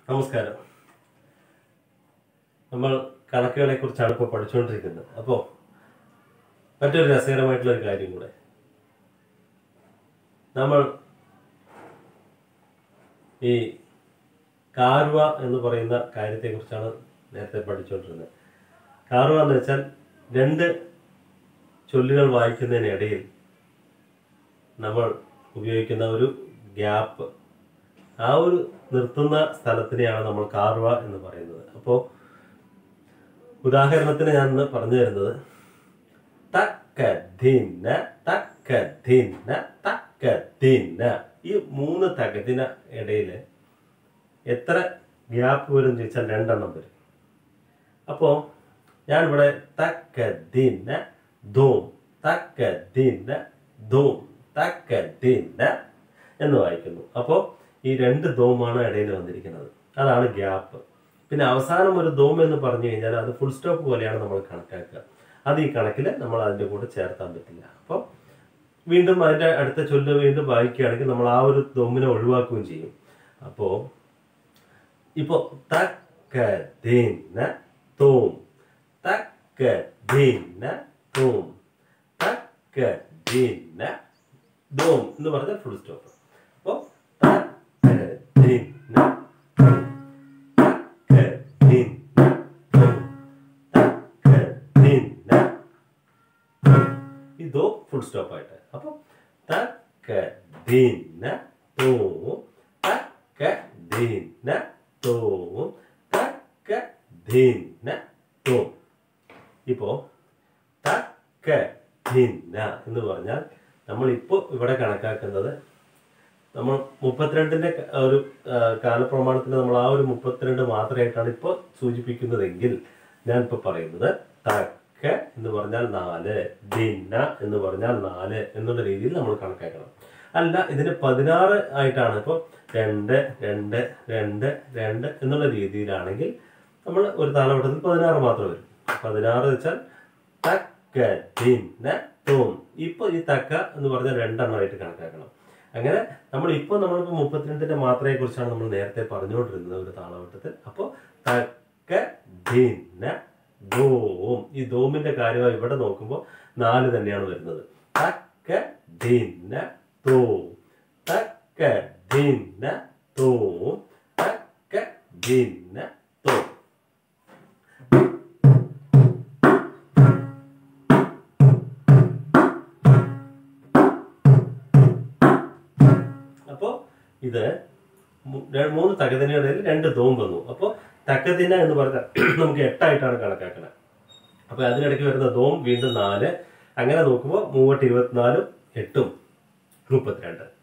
നമസ്കാരം. നമ്മൾ കണക്കുകളെ കുറിച്ചാണ് ഇപ്പോൾ പഠിച്ചുകൊണ്ടിരിക്കുന്നത്. അപ്പോൾ മറ്റൊരു രസകരമായിട്ടുള്ളൊരു കാര്യം കൂടെ, നമ്മൾ ഈ കാർവ എന്ന് പറയുന്ന കാര്യത്തെക്കുറിച്ചാണ് നേരത്തെ പഠിച്ചുകൊണ്ടിരുന്നത്. കാർവ എന്ന് വെച്ചാൽ രണ്ട് ചൊല്ലുകൾ വായിക്കുന്നതിനിടയിൽ നമ്മൾ ഉപയോഗിക്കുന്ന ഒരു ഗ്യാപ്പ്, ആ ഒരു നിർത്തുന്ന സ്ഥലത്തിനെയാണ് നമ്മൾ കാർവ എന്ന് പറയുന്നത്. അപ്പോൾ ഉദാഹരണത്തിന് ഞാൻ ഇന്ന് പറഞ്ഞു തരുന്നത് തക്കദിന തക്കദിന തക്കദിന, ഈ മൂന്ന് തക്കദിന ഇടയിൽ എത്ര ഗ്യാപ്പ് വരും എന്ന് ചോദിച്ചാൽ രണ്ടെണ്ണം വരും. അപ്പോൾ ഞാനിവിടെ തക്കദിന ധൂം തക്കദിന ധൂം തക്കദിന എന്ന് വായിക്കുന്നു. അപ്പോൾ ഈ രണ്ട് ധൂമാണ് ഇടയിൽ വന്നിരിക്കുന്നത്, അതാണ് ഗ്യാപ്പ്. പിന്നെ അവസാനം ഒരു ധൂം എന്ന് പറഞ്ഞു കഴിഞ്ഞാൽ അത് ഫുൾ സ്റ്റോപ്പ് പോലെയാണ് നമ്മൾ കണക്കാക്കുക. അത് ഈ കണക്കിൽ നമ്മൾ അതിൻ്റെ കൂടെ ചേർത്താൻ പറ്റില്ല. അപ്പോൾ വീണ്ടും അതിൻ്റെ അടുത്ത ചൊല്ല് വീണ്ടും വായിക്കുകയാണെങ്കിൽ നമ്മൾ ആ ഒരു ധൂമിനെ ഒഴിവാക്കുകയും ചെയ്യും. അപ്പോൾ ഇപ്പോൾ തക്കദിന ധൂം തക്കദിന ധൂം തക്കദിന ധൂം എന്ന് പറഞ്ഞാൽ ഫുൾ സ്റ്റോപ്പ്. അപ്പോൾ ഇതോ ഫുൾ സ്റ്റോപ്പ് ആയിട്ട്. അപ്പൊ തക്കദിന ധൂം തക്കദിന ധൂം തക്കദിന ധൂം. ഇപ്പോ തക്കദിന എന്ന് പറഞ്ഞാൽ നമ്മളിപ്പോ ഇവിടെ കണക്കാക്കുന്നത് നമ്മൾ 32ന്റെ ഒരു കാലപ്രമാണത്തിന് നമ്മൾ ആ ഒരു 32 മാത്രമായിട്ടാണ് ഇപ്പോൾ സൂചിപ്പിക്കുന്നതെങ്കിൽ ഞാൻ ഇപ്പോൾ പറയുന്നത് തക്ക എന്ന് പറഞ്ഞാൽ 4, ദിന എന്ന് പറഞ്ഞാൽ 4 എന്നുള്ള രീതിയിൽ നമ്മൾ കണക്കാക്കണം. അല്ല, ഇതിന് 16 ആയിട്ടാണ്, ഇപ്പോൾ 2 2 2 2 എന്നുള്ള രീതിയിലാണെങ്കിൽ നമ്മൾ ഒരു താളവട്ടത്തിൽ 16 മാത്രം വരും. 16 വെച്ചാൽ തക്ക ദിന ധൂം. ഇപ്പൊ ഈ തക്ക എന്ന് പറഞ്ഞാൽ 2 എണ്ണമായിട്ട് കണക്കാക്കണം. അങ്ങനെ നമ്മളിപ്പോൾ 32ന്റെ മാത്രയെ കുറിച്ചാണ് നമ്മൾ നേരത്തെ പറഞ്ഞുകൊണ്ടിരുന്നത് ഒരു താളവട്ടത്തിൽ. അപ്പോൾ തക്ക ദിന ധൂം, ഈ ധൂമിന്റെ കാര്യമായി ഇവിടെ നോക്കുമ്പോൾ 4 തന്നെയാണ് വരുന്നത്. തക്ക ദിന ധൂം തക്ക ദിന ധൂം തക്ക ദിന ധൂം. അപ്പോൾ ഇത് 3 തക്കദിനയുടെ 2 ധൂം വന്നു. അപ്പോൾ തക്കദിന എന്ന് പറഞ്ഞാൽ നമുക്ക് 8 ആയിട്ടാണ് കണക്കാക്കുന്നത്. അപ്പൊ അതിനിടയ്ക്ക് വരുന്ന ധൂം വീണ്ടും 4, അങ്ങനെ നോക്കുമ്പോൾ 3 24 8 32.